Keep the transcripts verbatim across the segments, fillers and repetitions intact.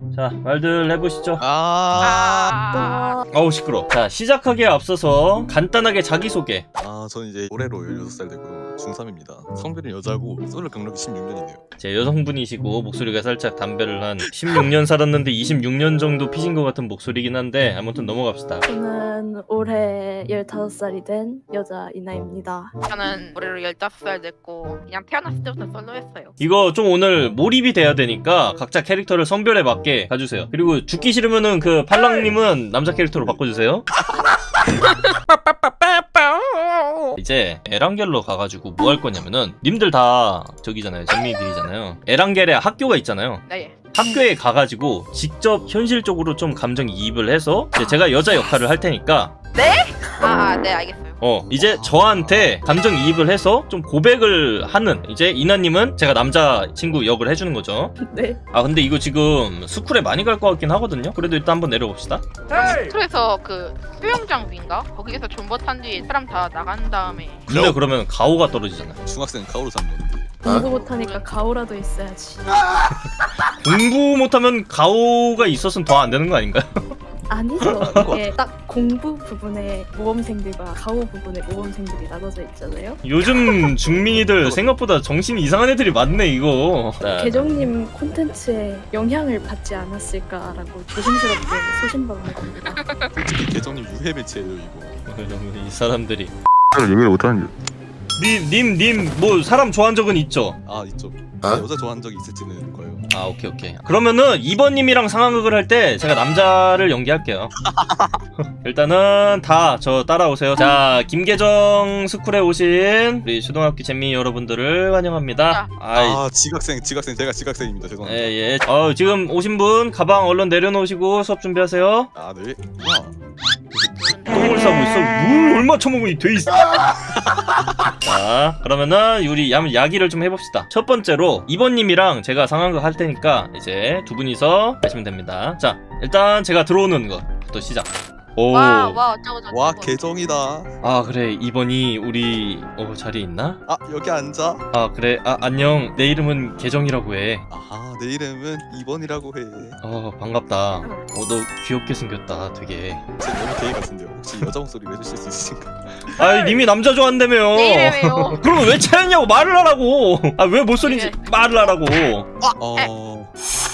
자, 말들 해보시죠. 아, 어우 시끄러. 자, 시작하기에 앞서서 간단하게 자기소개. 아, 저는 이제 올해로 열여섯 살 되고 중삼입니다. 성별은 여자고 솔로 경력이 십육 년이네요. 제 여성분이시고 목소리가 살짝 담배를 한 십육 년 살았는데 이십육 년 정도 피신 것 같은 목소리긴 한데 아무튼 넘어갑시다. 저는 올해 열다섯 살이 된 여자 이나입니다. 저는 올해로 열다섯 살 됐고 그냥 태어났을 때부터 솔로였어요. 이거 좀 오늘 몰입이 돼야 되니까 각자 캐릭터를 성별에 맞게 가주세요. 그리고 죽기 싫으면은 그 팔랑님은 남자 캐릭터로 바꿔주세요. 이제 에란겔로 가가지고 뭐 할 거냐면은 님들 다 저기잖아요, 잼미들이잖아요. 에란겔에 학교가 있잖아요. 네. 학교에 가가지고 직접 현실적으로 좀 감정이입을 해서 이제 제가 여자 역할을 할 테니까 네? 아, 네, 알겠어요. 어 이제 저한테 감정이입을 해서 좀 고백을 하는, 이제 이나님은 제가 남자친구 역을 해주는 거죠. 네. 아 근데 이거 지금 스쿨에 많이 갈 것 같긴 하거든요. 그래도 일단 한번 내려봅시다. 스쿨에서 그 수영장비인가? 거기에서 존버 탄 뒤에 사람 다 나간 다음에 근데 그러면 가오가 떨어지잖아. 중학생 가오로 잡는 건데. 공부 못하니까 가오라도 있어야지. 공부 못하면 가오가 있었으면 더 안 되는 거 아닌가요? 아니죠. 이게 딱 공부 부분에 모범생들과 가오 부분에 모범생들이 나눠져 있잖아요. 요즘 중민이들 생각보다 정신이 이상한 애들이 많네 이거. 자, 계정님 콘텐츠에 영향을 받지 않았을까라고 조심스럽게 소신방을 겁니다. 솔직히 계정님 유해 매체예요 이거. 이 사람들이 얘기를 못하는. 님, 님, 님, 뭐 사람 좋아한 적은 있죠? 아, 있죠. 어? 여자 좋아한 적이 있을지는 거예요. 아 오케이 오케이. 그러면은 이번님이랑 상황극을 할 때 제가 남자를 연기할게요. 일단은 다 저 따라오세요. 자, 김계정 스쿨에 오신 우리 초등학교 잼미 여러분들을 환영합니다. 아이, 아, 지각생, 지각생, 제가 지각생입니다. 죄송합니다. 예예. 어 지금 오신 분 가방 얼른 내려놓으시고 수업 준비하세요. 아, 네. 와, 똥을 싸고 있어. 물 얼마 처먹으니 돼 있어. 자, 그러면은 우리 야, 야기를 좀 해봅시다. 첫 번째로 이번님이랑 제가 상황극 할 테니까 이제 두 분이서 하시면 됩니다. 자, 일단 제가 들어오는 것부터 시작. 오. 와, 와, 어쩌고 저쩌고. 와, 계정이다. 아 그래, 이번이 우리 어 자리에 있나? 아, 여기 앉아. 아 그래. 아 안녕. 내 이름은 계정이라고 해. 아하, 내 이름은 이번이라고 해. 어 반갑다. 어 너 귀엽게 생겼다 되게. 제 너무 게이 같은데요. 혹시 여자 목소리로 해주실 수 있으신가요? 아이 님이 남자 좋아한다며. 내 이름이요. 그러면 왜 차였냐고 말을 하라고. 아 왜 못소리인지 말을 하라고. 어...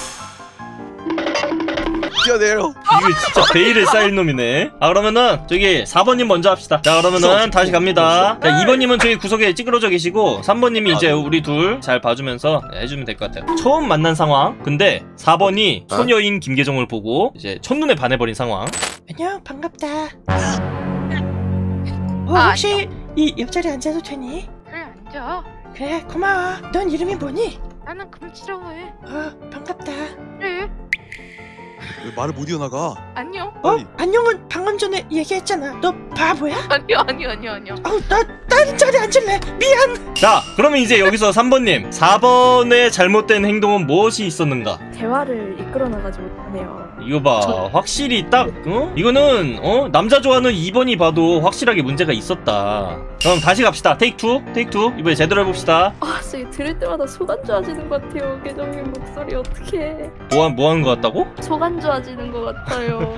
뛰어내려. 이게 진짜 베일에 쌓일 놈이네. 아 그러면은 저기 사 번님 먼저 합시다. 자 그러면은 다시 갑니다. 자 이 번님은 저기 구석에 찌그러져 계시고 삼 번님이 이제 우리 둘 잘 봐주면서 해주면 될 것 같아요. 처음 만난 상황. 근데 사 번이 소녀인 김계정을 보고 이제 첫눈에 반해버린 상황. 안녕 반갑다. 어, 아, 혹시 이 옆자리에 앉아도 되니? 그래, 앉아. 그래 고마워. 넌 이름이 뭐니? 나는 금치라고 해. 어 반갑다. 그래, 왜 말을 못 이어나가? 안녕. 빨리. 안녕은 방금 전에 얘기했잖아. 너 바보야? 아니요, 아니요, 아니요, 아니요. 아우 나 다른 자리에 앉을래. 미안. 자 그러면 이제 여기서 삼 번님 사 번의 잘못된 행동은 무엇이 있었는가? 대화를 이끌어나가지 못하네요. 이거 봐 저- 확실히 딱 어? 이거는 어? 남자 좋아하는 이 번이 봐도 확실하게 문제가 있었다. 그럼 다시 갑시다. 테이크 투 테이크 투 이번에 제대로 해봅시다. 아, 진짜 들을 때마다 속 안 좋아지는 것 같아요. 계정님 목소리 어떡해. 뭐, 뭐 하는 거 같다고? 속 안 좋아지는 것 같아요.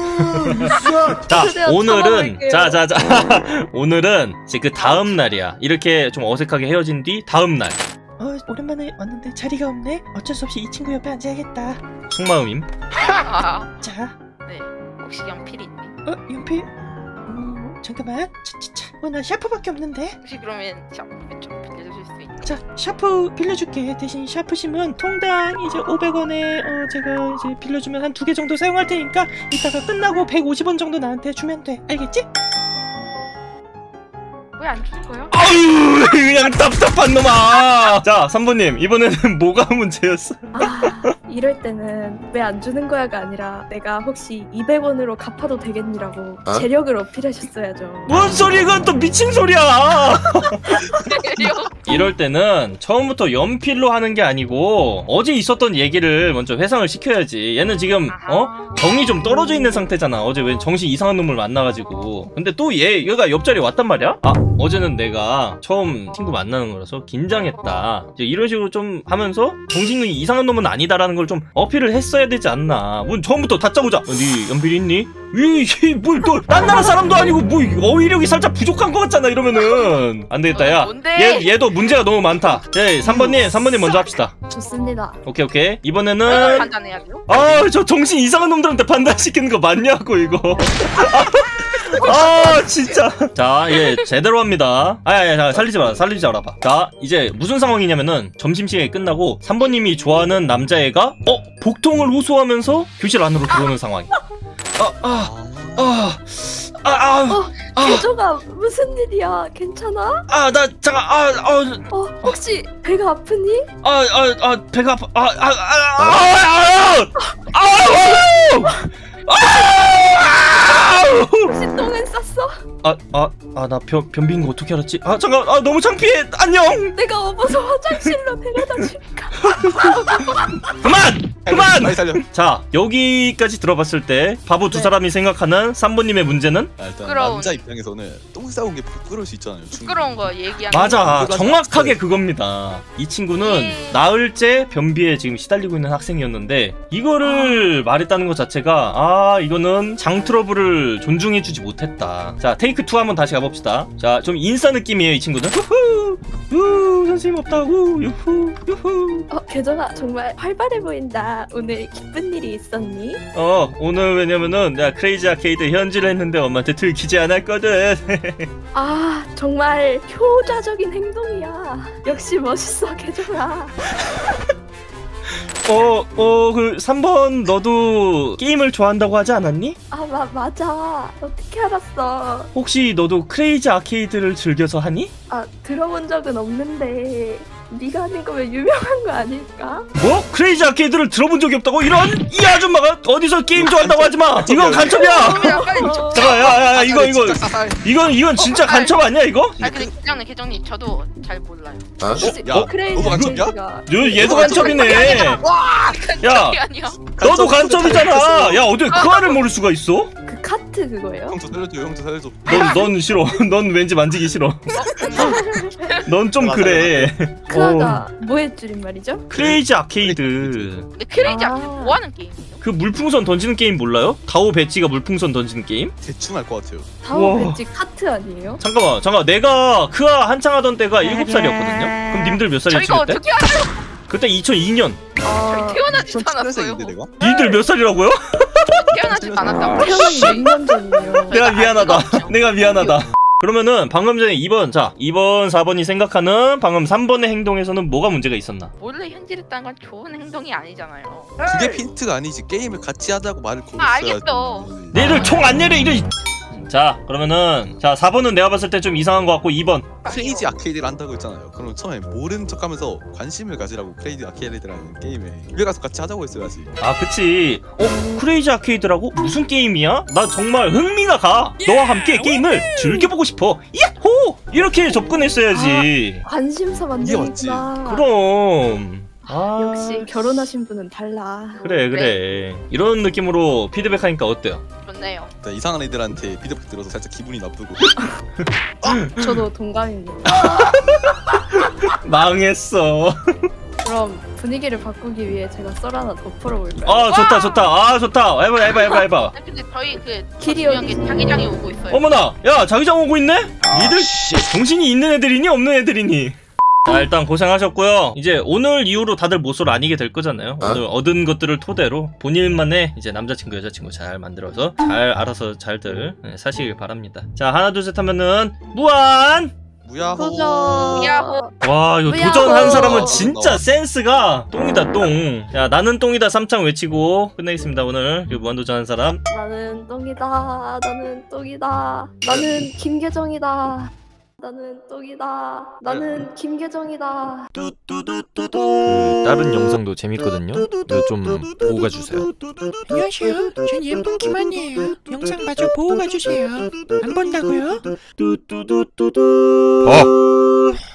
자 최대한 오늘은 참아볼게요. 자자자 오늘은 이제 그 다음 날이야. 이렇게 좀 어색하게 헤어진 뒤 다음 날. 어 오랜만에 왔는데 자리가 없네. 어쩔 수 없이 이 친구 옆에 앉아야겠다. 속마음임. 아, 자, 네. 혹시 연필 있니? 어 연필. 음 잠깐만. 차차차. 어나 샤프밖에 없는데. 혹시 그러면 샤프 좀 빌려주실 수 있니? 자 샤프 빌려줄게. 대신 샤프심은 통당 이제 오백 원에 어 제가 이제 빌려주면 한 두 개 정도 사용할 테니까 이따가 끝나고 백오십 원 정도 나한테 주면 돼. 알겠지? 왜 안 주는 거예요? 아유 그냥 답답한 놈아. 자 삼 번님 이번에는 뭐가 문제였어? 아, 이럴 때는 왜 안 주는 거야가 아니라 내가 혹시 이백 원으로 갚아도 되겠니라고 어? 재력을 어필하셨어야죠. 뭔 소리야 그건 또 미친 소리야. 이럴 때는 처음부터 연필로 하는 게 아니고 어제 있었던 얘기를 먼저 회상을 시켜야지. 얘는 지금 어? 정이 좀 떨어져 있는 상태잖아. 어제 왜 정신 이상한 놈을 만나가지고. 근데 또 얘 얘가 옆자리에 왔단 말이야? 아 어제는 내가 처음 친구 만나는 거라서 긴장했다. 이제 이런 식으로 좀 하면서 정신이 이상한 놈은 아니다라는 걸 좀 어필을 했어야 되지 않나. 뭐 처음부터 다짜고짜 어, 네 연필 있니? 뭐또딴 나라 사람도 아니고 뭐 어휘력이 살짝 부족한 것 같잖아. 이러면은 안 되겠다. 야, 얘 얘도 문제가 너무 많다. 네, 삼 번님 삼 번님 먼저 합시다. 좋습니다. 오케이 오케이. 이번에는 저희가 판단해야 돼요? 아 저 정신 이상한 놈들한테 판단시키는 거 맞냐고 이거. 아 진짜. 자, 예 제대로 합니다. 아야 야, 살리지 마라 살리지 말아봐. 자, 이제 무슨 상황이냐면은 점심시간이 끝나고 삼 번님이 좋아하는 남자애가 어 복통을 호소하면서 교실 안으로 들어오는 상황. 아아아아아 아, 아, 어, 아, 개조가 무슨 일이야? 괜찮아? 아, 나 잠깐 아아 어, 혹시 배가 아프니? 아, 아, 아, 배가 아파. 아, 아, 아, 아, 아, 아, 아, 혹시 똥은 쌌어? 아, 아, 아, 나 변, 변비인 거 어떻게 알았지? 아, 잠깐, 아, 너무 창피해. 안녕. 내가 업어서 화장실로 데려다 줄까? 그만, 그만. 많이 살려. 자, 여기까지 들어봤을 때 바보 두 네. 사람이 생각하는 삼 번님의 문제는 아, 일단 부끄러운. 남자 입장에서는 똥 싸운 게 부끄러울 수 있잖아요. 충분히. 부끄러운 거 얘기하는 맞아, 그거 정확하게 맞아요. 그겁니다. 이 친구는 예. 나흘째 변비에 지금 시달리고 있는 학생이었는데 이거를 말했다는 것 자체가 아 이거는 장 트러블을 존중해주지 못했다. 자, 테이크 투 한번 다시 가봅시다. 자, 좀 인싸 느낌이에요 이 친구는. 후후 후 선생님 없다고 유후 유후. 어, 개조가 정말 활발해 보인다. 오늘 기쁜 일이 있었니? 어, 오늘 왜냐면은 내가 크레이지 아케이드 현질을 했는데 엄마한테 들키지 않았거든. 아, 정말 효자적인 행동이야. 역시 멋있어, 개조가. 어, 어, 그 삼 번 너도 게임을 좋아한다고 하지 않았니? 아, 마, 맞아. 어떻게 알았어? 혹시 너도 크레이지 아케이드를 즐겨서 하니? 아, 들어본 적은 없는데 네가 하는 거면 유명한 거 아닐까? 뭐? 크레이지 아케이드를 들어본 적이 없다고? 이런 이 아줌마가 어디서 게임 좋아한다고 하지 마. 이건 간첩이야. 빨리 저... 잠깐, 야, 야, 이거, 이거, 진짜 사살. 이건, 이건 진짜 간첩 아니야, 이거? 아 근데 계정님 계정님 저도 잘 몰라요. 혹시 야, 크레이지 너도 간첩이야? 아케이드가 너 얘도 간첩이네. 와 야, 그게 아니야. 너도 간첩이잖아. 야, 어떻게 그 알을 모를 수가 있어? 그 카트 그거예요? 형저 살려줘, 형저 살려줘. 넌, 넌 싫어. 넌 왠지 만지기 싫어. 넌 좀 그래. 그 어. 아가 뭐의 줄임말이죠? 크레이지 아케이드. 근데 크레이지 아. 아케이드 뭐 하는 게임이에요? 그 물풍선 던지는 게임 몰라요? 다오 배지가 물풍선 던지는 게임? 대충 알 것 같아요. 다오 우와. 벤치 카트 아니에요? 잠깐만, 잠깐. 내가 그아 한창 하던 때가 일곱 살이었거든요. 그럼 님들 몇 살이었지 저희가 그때? 어떻게 알아요? 그때 이천이 년. 아, 저희 태어나지도 전 않았어요. 초년생인데 내가? 니들 몇 살이라고요? 태어나지도 않았다고. 태어난 지 육 년 전이에요. 내가 알 수가 미안하다. 없죠. 내가 미안하다. 그러면은 방금 전에 이 번, 자, 이 번, 사 번이 생각하는 방금 삼 번의 행동에서는 뭐가 문제가 있었나? 원래 현질했다는 건 좋은 행동이 아니잖아요. 그게 핀트가 아니지. 게임을 같이 하자고 말을 걸었어야지. 아, 알겠어. 내를 총 안 내려, 이래! 자, 그러면은, 자, 사 번은 내가 봤을 때 좀 이상한 것 같고, 이 번. 크레이지 아케이드를 한다고 했잖아요. 그럼 처음에 모르는 척하면서 관심을 가지라고 크레이지 아케이드라는 게임에 집에 가서 같이 하자고 했어야지. 아, 그치. 어, 크레이지 아케이드라고? 무슨 게임이야? 나 정말 흥미가 가. 너와 함께 게임을 즐겨보고 싶어. 야호! 이렇게 접근했어야지. 관심사 이게 맞지. 만드는구나. 그럼. 아, 역시 결혼하신 분은 달라. 그래, 그래. 이런 느낌으로 피드백 하니까 어때요? 좋네요. 일단 이상한 애들한테 피드백 들어서 살짝 기분이 나쁘고. 저도 동감입니다. 망했어. 그럼 분위기를 바꾸기 위해 제가 썰 하나 더 풀어볼까요? 아, 좋다, 좋다. 아, 좋다. 해봐, 해봐, 해봐, 해봐. 아, 근데 저희 그 길이 중요한 어디 게 자기장이 오고 있어요. 어머나, 야, 자기장 오고 있네? 니들 정신이 있는 애들이니, 없는 애들이니? 자, 일단 고생하셨고요. 이제 오늘 이후로 다들 모쏠 아니게 될 거잖아요. 오늘 얻은 것들을 토대로 본인만의 이제 남자친구, 여자친구 잘 만들어서 잘 알아서 잘들 사시길 바랍니다. 자, 하나, 둘, 셋 하면은 무한! 무야호. 도전. 야호. 와, 이거 뭐야, 도전한 뭐. 사람은 진짜 너. 센스가 똥이다, 똥. 야, 나는 똥이다 삼창 외치고 끝내겠습니다, 오늘. 이 무한도전한 사람. 나는 똥이다. 나는 똥이다. 나는 김계정이다. 나는 똥이다. 나는 김계정이다. 그 다른 영상도 재밌거든요. 이거 좀 보고 가주세요. 안녕하세요. 전 예쁜 김한이에요. 영상 마저 보고 가주세요. 안 본다고요? 어.